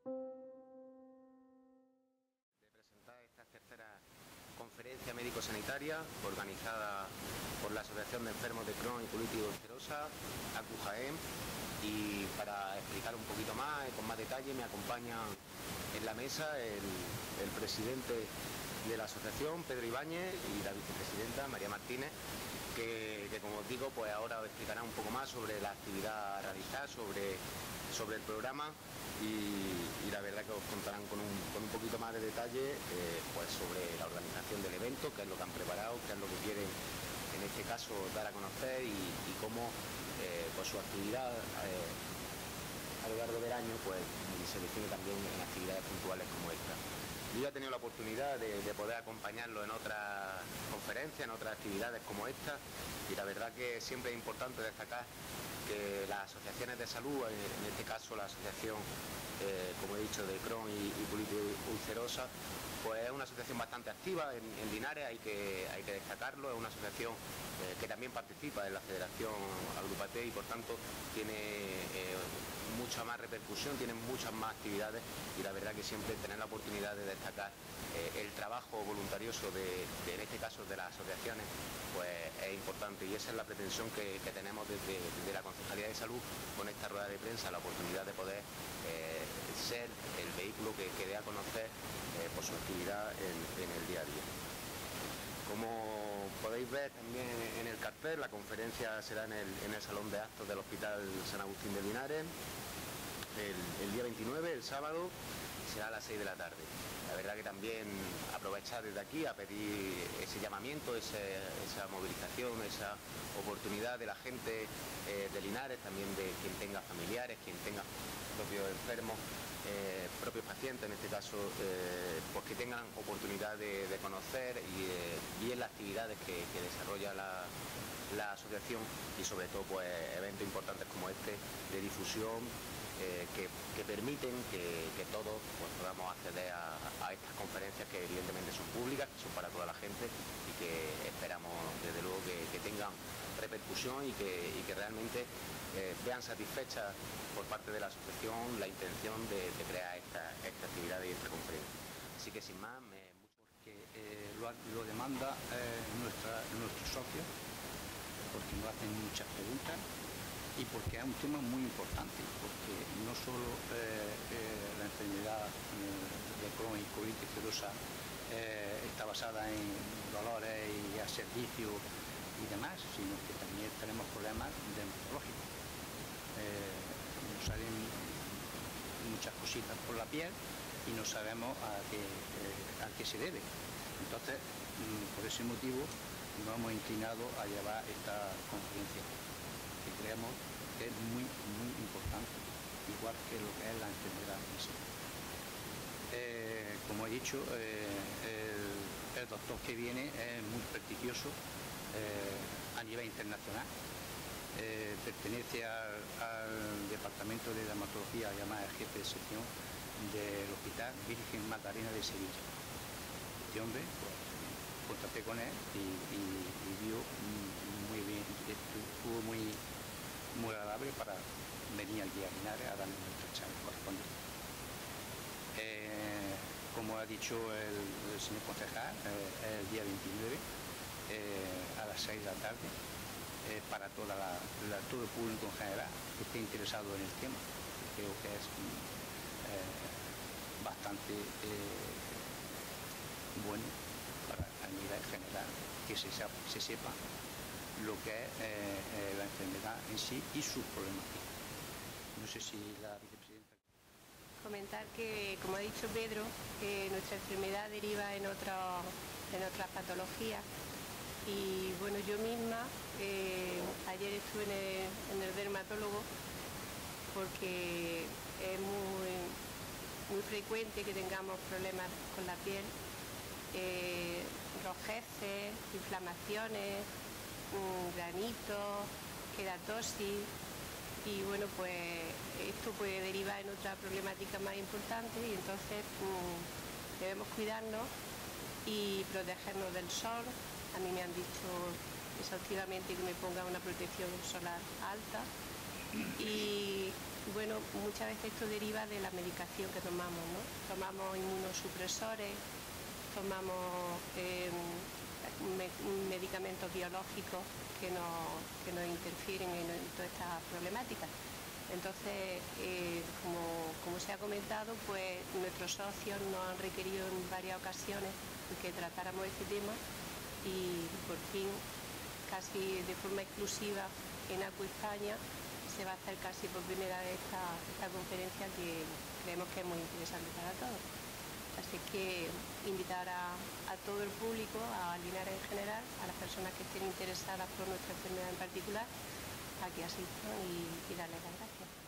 De presentar esta tercera conferencia médico-sanitaria organizada por la Asociación de Enfermos de Crohn y Colitis Ulcerosa, ACU-Jaén, y para explicar un poquito más, con más detalle, me acompaña en la mesa el presidente de la asociación, Pedro Ibáñez, y la vicepresidenta, María Martínez, que como os digo, pues ahora os explicará un poco más sobre la actividad a realizar, sobre el programa, y la verdad que os contarán con un poquito más de detalle pues sobre la organización del evento, qué es lo que han preparado, qué es lo que quieren en este caso dar a conocer, y cómo pues su actividad a lo largo del año pues se define también en actividades puntuales como esta. Yo ya he tenido la oportunidad de poder acompañarlo en otras conferencias, en otras actividades como esta, y la verdad que siempre es importante destacar que las asociaciones de salud, en este caso la asociación, como he dicho, de Crohn y colitis ulcerosa, pues es una asociación bastante activa en Linares, hay que destacarlo. Es una asociación que también participa en la Federación Agrupate y por tanto tiene mucha más repercusión, tiene muchas más actividades, y la verdad que siempre tener la oportunidad de destacar el trabajo voluntarioso en este caso de las asociaciones, pues es importante, y esa es la pretensión que tenemos desde la Concejalía de Salud con esta rueda de prensa, la oportunidad de poder ser el vehículo que dé a conocer por su actividad en el día a día. Como podéis ver también en el cartel, la conferencia será en el Salón de Actos del Hospital San Agustín de Linares el día 29, el sábado, será a las 6 de la tarde. La verdad que también aprovechar desde aquí a pedir ese llamamiento, esa movilización, esa oportunidad de la gente de Linares, también de quien tenga familiares, quien tenga propios enfermos, propios pacientes en este caso, pues que tengan oportunidad de conocer y bien las actividades que desarrolla la asociación, y sobre todo pues eventos importantes como este de difusión que permiten que todos pues podamos acceder a estas conferencias, que evidentemente son públicas, que son para toda la gente, y que esperamos desde luego que tengan repercusión y que realmente vean satisfecha por parte de la asociación la intención de crear esta actividad y esta conferencia. Así que sin más, porque lo demanda nuestros socios, porque nos hacen muchas preguntas y porque es un tema muy importante, porque no solo la enfermedad de Crohn y colitis ulcerosa está basada en dolores y a servicio y demás, sino que también tenemos problemas dermatológicos. Nos salen muchas cositas por la piel y no sabemos a qué se debe. Entonces, por ese motivo nos hemos inclinado a llevar esta conferencia, que creemos que es muy, muy importante, igual que lo que es la enfermedad en sí. Como he dicho, el doctor que viene es muy prestigioso a nivel internacional. Pertenece al departamento de dermatología, llamada el jefe de sección del Hospital Virgen Magdalena de Sevilla. Este hombre, pues, contacté con él y vio muy bien, estuvo muy agradable para venir aquí a Linares a darnos nuestra charla correspondiente. Como ha dicho el señor concejal, el día 29 a las 6 de la tarde, para todo el público en general que esté interesado en el tema. Creo que es bastante bueno para a nivel general que se sepa lo que es la enfermedad en sí y sus problemáticas. No sé si la vicepresidenta... Comentar que, como ha dicho Pedro, que nuestra enfermedad deriva en otras patologías, y bueno, yo misma ayer estuve en el dermatólogo porque es muy frecuente que tengamos problemas con la piel, rojeces, inflamaciones, granitos, queratosis, y bueno, pues esto puede derivar en otra problemática más importante, y entonces debemos cuidarnos y protegernos del sol. A mí me han dicho exhaustivamente que me ponga una protección solar alta, y bueno, muchas veces esto deriva de la medicación que tomamos, ¿no? Tomamos inmunosupresores, tomamos medicamentos biológicos que nos interfieren en todas estas problemáticas. Entonces, como se ha comentado, pues nuestros socios nos han requerido en varias ocasiones que tratáramos este tema y por fin, casi de forma exclusiva en Acu España, se va a hacer casi por primera vez esta conferencia que creemos que es muy interesante para todos. Así que invitar a todo el público, a Linares en general, a las personas que estén interesadas por nuestra enfermedad en particular, a que asistan y darles las gracias.